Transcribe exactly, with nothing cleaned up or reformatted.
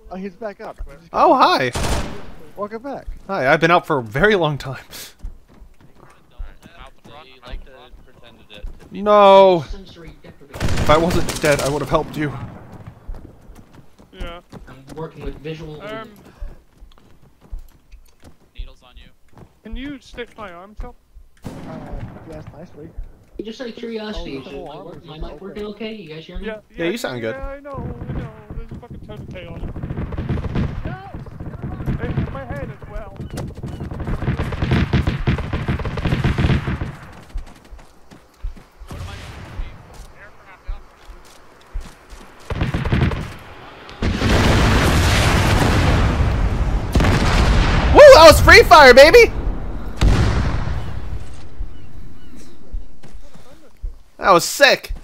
Oh, he's back up. Oh, hi. Welcome back. Hi, I've been out for a very long time. No. If I wasn't dead, I would have helped you. Yeah. I'm working with visual. Um. Needles on you. Can you stick my arm top? Uh, yes, nicely. Just out of curiosity, Oh, is the my, whole work, arm my is mic open. working okay? You guys hear me? Yeah. Yeah, you sound good. Yeah, I know. I know. There's a fucking total chaos. No! Hey, my head as well. Woo! That was free fire, baby! That was sick!